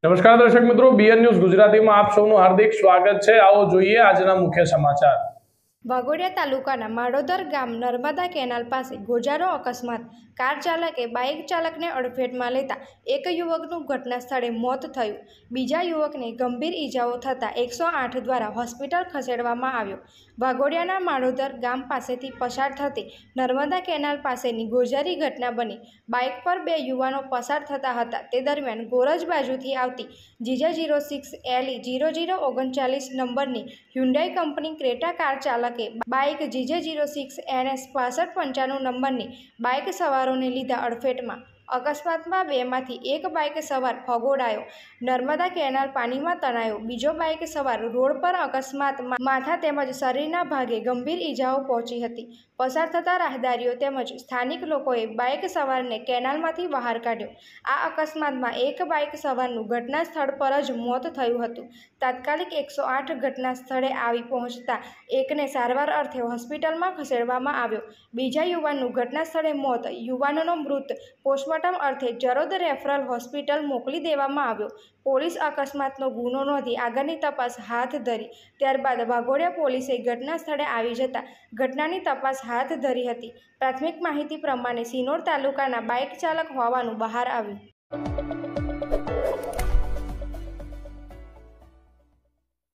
નમસ્કાર દર્શક મિત્રો, બીએન ન્યૂઝ ગુજરાતીમાં આપ સૌનું હાર્દિક સ્વાગત છે। આવો જોઈએ આજના મુખ્ય સમાચાર। વાઘોડિયા તાલુકાના માળોદર ગામ નર્મદા કેનાલ પાસે ગોજારો અકસ્માત। કાર ચાલકે બાઇક ચાલકને અડફેટમાં લેતા એક યુવકનું ઘટના સ્થળે મોત થયું। બીજા યુવકને ગંભીર ઈજાઓ થતાં 108 દ્વારા હોસ્પિટલ ખસેડવામાં આવ્યો। વાઘોડિયાના માળોદર ગામ પાસેથી પસાર થતી નર્મદા કેનાલ પાસેની ગોજારી ઘટના બની। બાઇક પર બે યુવાનો પસાર થતા હતા તે દરમિયાન ગોરજ બાજુથી આવતી GJ06 LE 0039 નંબરની હ્યુન્ડાઈ કંપની ક્રેટા કાર ચાલકે બાઇક GJ06 NS 6595 નંબરની બાઇક સવારોને લીધા અડફેટમાં। અકસ્માતમાં બેમાંથી એક બાઇક સવાર ફગોડાયો, નર્મદા કેનાલ પાણીમાં તણાયો। બીજો બાઇક સવાર રોડ પર અકસ્માતમાં માથા તેમજ શરીરના ભાગે ગંભીર ઈજાઓ પહોંચી હતી। પસાર થતા રાહદારીઓ તેમજ સ્થાનિક લોકોએ બાઇક સવારને કેનાલમાંથી બહાર કાઢ્યો। આ અકસ્માતમાં એક બાઇક સવારનું ઘટના સ્થળ પર જ મોત થયું હતું। તાત્કાલિક 108 ઘટના સ્થળે આવી પહોંચતા એકને સારવાર અર્થે હોસ્પિટલમાં ખસેડવામાં આવ્યો। બીજા યુવાનનું ઘટના સ્થળે મોત, યુવાનનો મૃત પોસ્ટમોર્ટમ અર્થે જરોદ રેફરલ હોસ્પિટલ મોકલી દેવામાં આવ્યો। પોલીસ અકસ્માતનો ગુનો નોંધી આગળની તપાસ હાથ ધરી। ત્યારબાદ વાઘોડિયા પોલીસે ઘટના સ્થળે આવી જતા ઘટનાની તપાસ હાથ ધરી હતી। પ્રાથમિક માહિતી પ્રમાણે સિનોર તાલુકાના બાઇક ચાલક હોવાનું બહાર આવ્યું।